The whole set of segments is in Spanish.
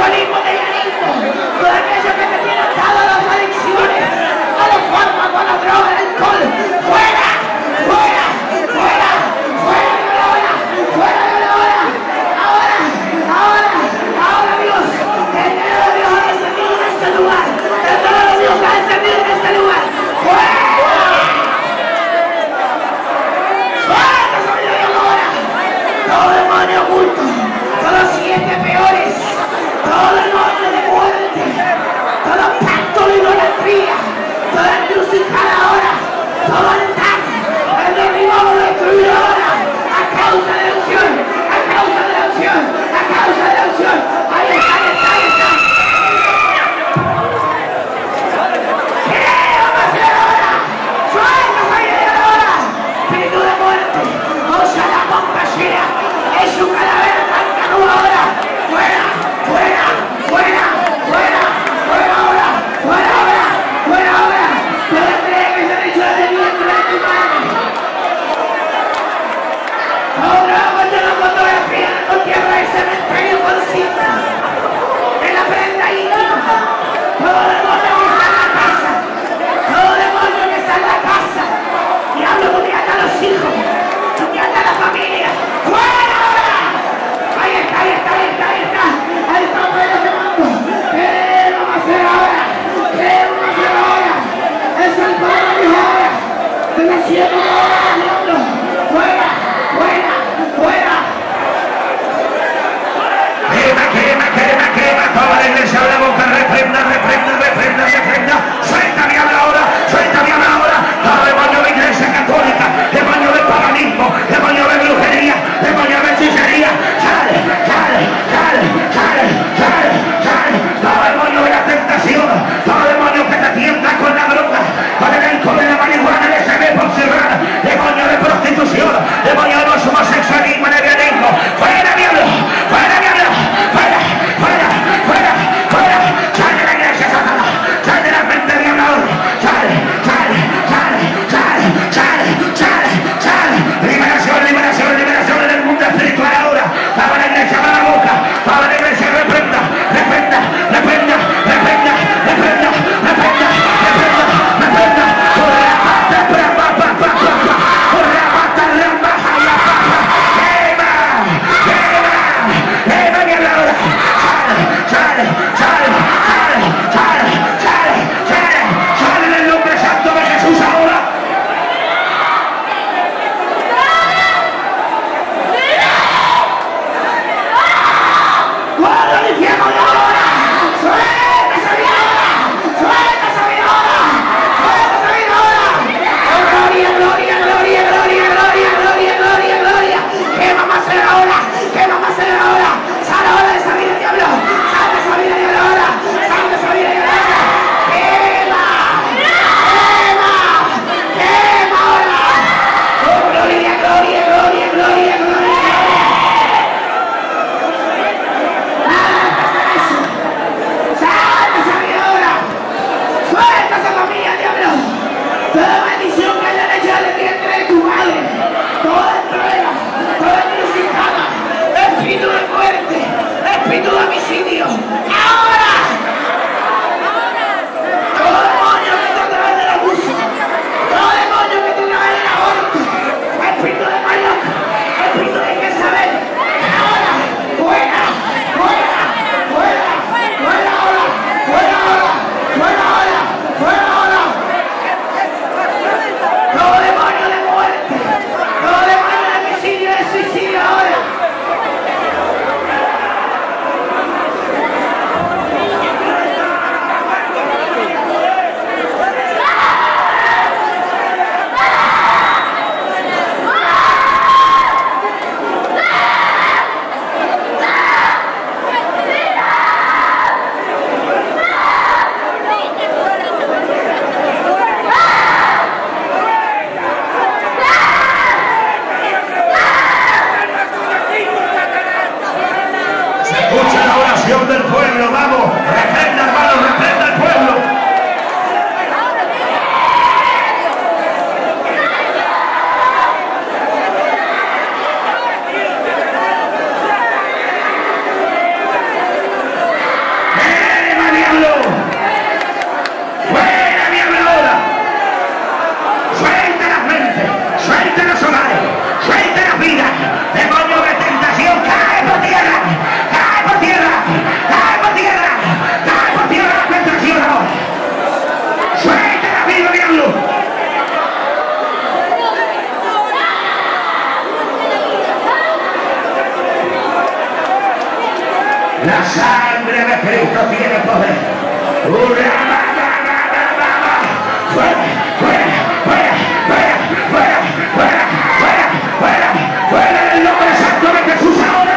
alcoholismo, del llanito, todo aquello que te tiene atado a las adicciones, a los fármacos, a la droga, al alcohol. ¡Fuera! ¡Fuera! ¡Fuera! ¡Fuera de la hora! ¡Fuera de la hora! ¡Ahora! ¡Ahora! ¡Ahora, Dios! ¡El dedo de Dios ha descendido en este lugar! ¡El dedo de Dios ha descendido en este lugar! ¡Fuera! ¡Fuera! ¡Sobre Dios ahora! Todo demonio oculto, todos los 7 peores, todo el nombre de muerte, todo pacto de idolatría, toda encrucijada ahora, todo ataque, el derribado, lo destruido ahora, a causa de la unción, a causa de la unción, a causa de la unción. Ahí está, ahí está, ahí está. ¿Qué vamos a hacer ahora? ¡Suelta, Jaime, ahora! Espíritu de muerte, osa la compasión, es su calavera blanca ahora. ¡Fuera! ¡Fuera! ¡Fuera! ¡Fuera! ¡Fuera ahora! ¡Fuera ahora! ¡Fuera ahora! ¡Todo cree que se ha dicho desde el vientre de tu madre! Ahora vamos a la fotografía con tierra y cementerio con cinta en la prenda íntima. Todo demonio que está en la casa, todo demonio que está en la casa, diablo, tú te ata a los hijos, tú te ata a la familia. ¡Fuera ahora! La sangre de Cristo tiene poder. Fuera, fuera, fuera, fuera, fuera, fuera, fuera, fuera, fuera en el nombre santo de Jesús ahora.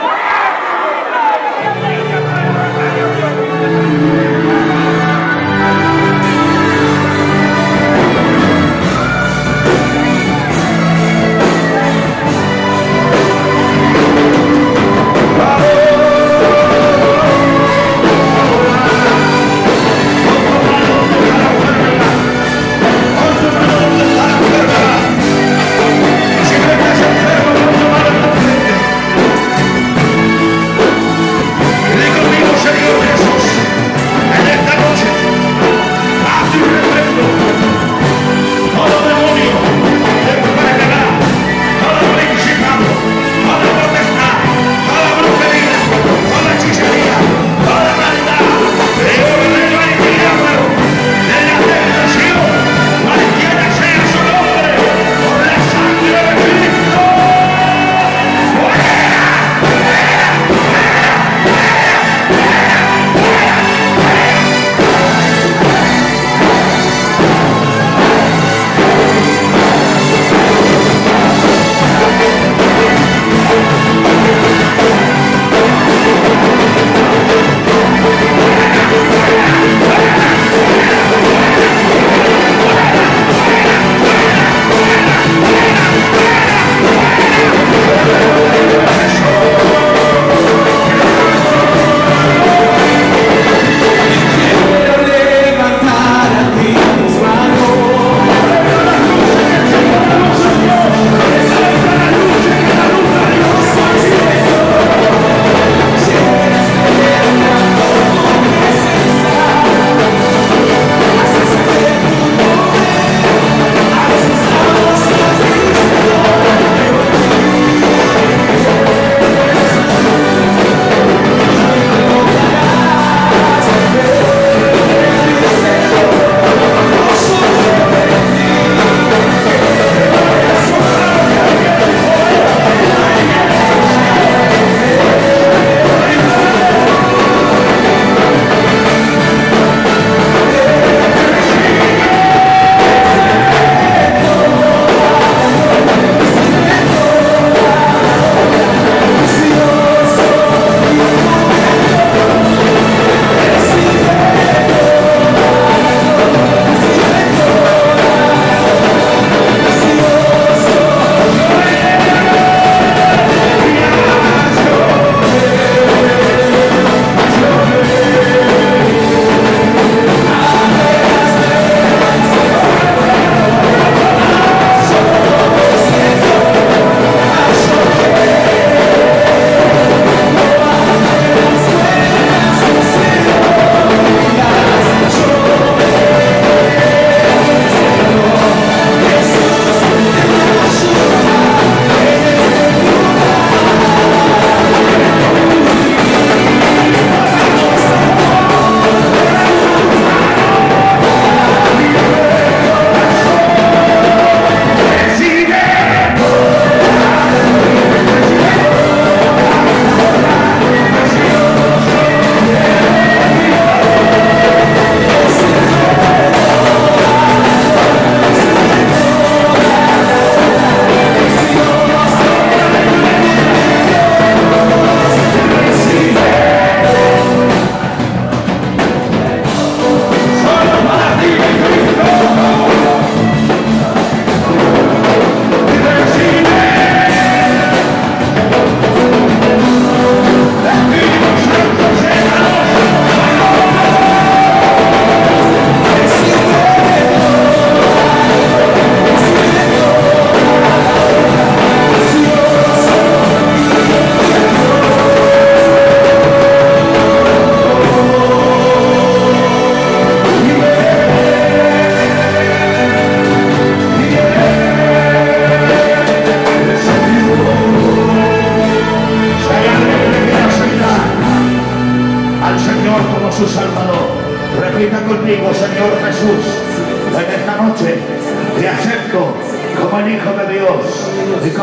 su Salvador. Repita conmigo: Señor Jesús, en esta noche te acepto como el Hijo de Dios y como mi Salvador.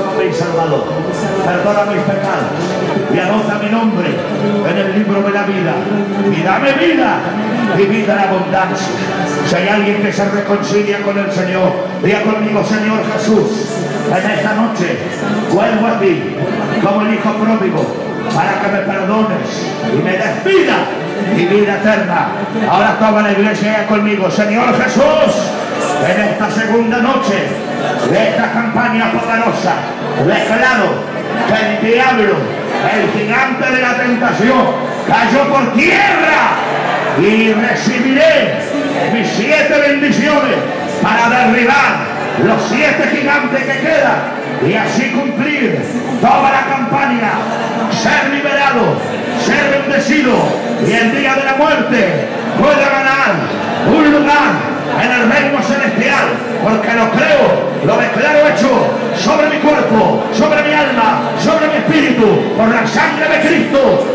Salvador. Perdona mis pecados y anota mi nombre en el libro de la vida. Y dame vida y vida en abundancia. Si hay alguien que se reconcilia con el Señor, diga conmigo: Señor Jesús, en esta noche vuelvo a ti como el hijo pródigo, para que me perdones y me des vida y vida eterna. Ahora toda la iglesia conmigo: Señor Jesús, en esta segunda noche de esta campaña poderosa, declaro que el diablo, el gigante de la tentación, cayó por tierra y recibiré mis 7 bendiciones para derribar los 7 gigantes que quedan y así cumplir toda la campaña, ser liberado, ser bendecido y el día de la muerte pueda ganar un lugar en el reino celestial, porque lo creo, lo declaro hecho sobre mi cuerpo, sobre mi alma, sobre mi espíritu, por la sangre de Cristo